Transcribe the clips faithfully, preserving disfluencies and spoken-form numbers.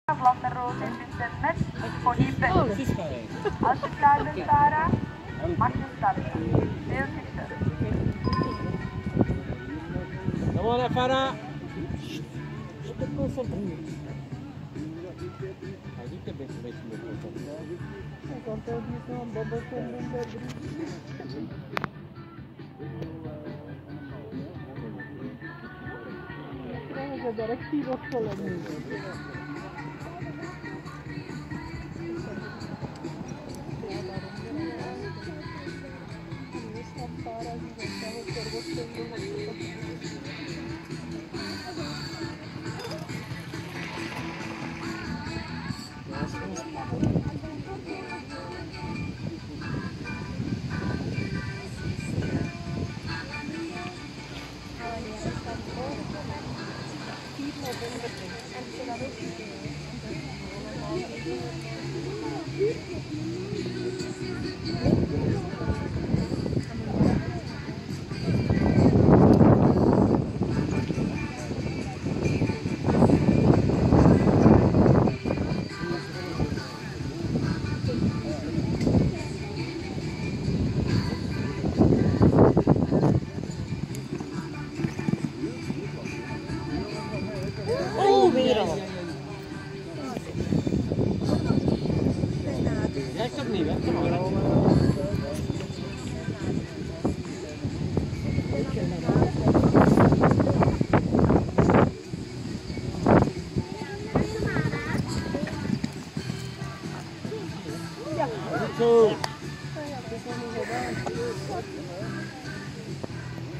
Vlattenroos is internet disponibel. Als je klaar bent, Sarah, mag je starten. Veel succes. Come on, Farah. Dar activ acolo.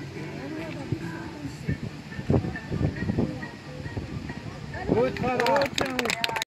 Good, Farah.